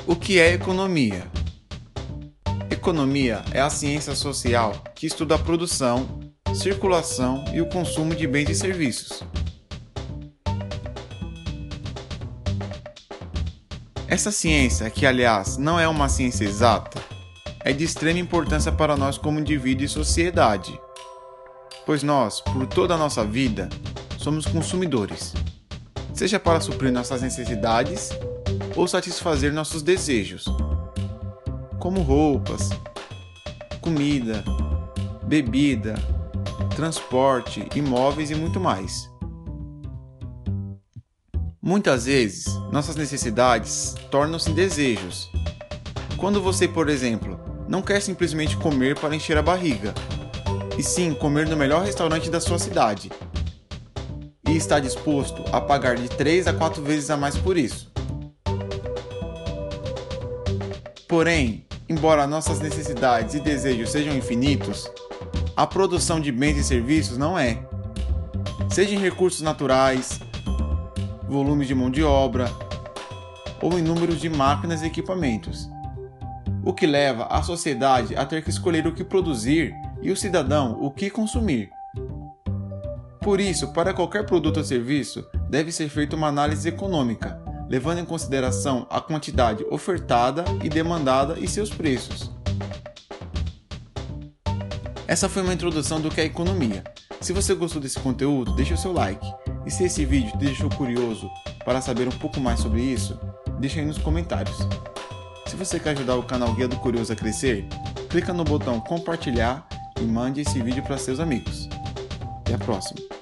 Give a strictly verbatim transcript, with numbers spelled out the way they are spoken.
O que é economia? Economia é a ciência social que estuda a produção, circulação e o consumo de bens e serviços. Essa ciência, que aliás não é uma ciência exata, é de extrema importância para nós como indivíduo e sociedade, pois nós, por toda a nossa vida, somos consumidores, seja para suprir nossas necessidades ou satisfazer nossos desejos, como roupas, comida, bebida, transporte, imóveis e muito mais. Muitas vezes, nossas necessidades tornam-se desejos. Quando você, por exemplo, não quer simplesmente comer para encher a barriga, e sim comer no melhor restaurante da sua cidade, e está disposto a pagar de três a quatro vezes a mais por isso. Porém, embora nossas necessidades e desejos sejam infinitos, a produção de bens e serviços não é. Seja em recursos naturais, volumes de mão de obra ou em números de máquinas e equipamentos, o que leva a sociedade a ter que escolher o que produzir e o cidadão o que consumir. Por isso, para qualquer produto ou serviço, deve ser feita uma análise econômica, levando em consideração a quantidade ofertada e demandada e seus preços. Essa foi uma introdução do que é economia. Se você gostou desse conteúdo, deixe o seu like. E se esse vídeo te deixou curioso para saber um pouco mais sobre isso, deixe aí nos comentários. Se você quer ajudar o canal Guia do Curioso a crescer, clica no botão compartilhar e mande esse vídeo para seus amigos. Até a próxima!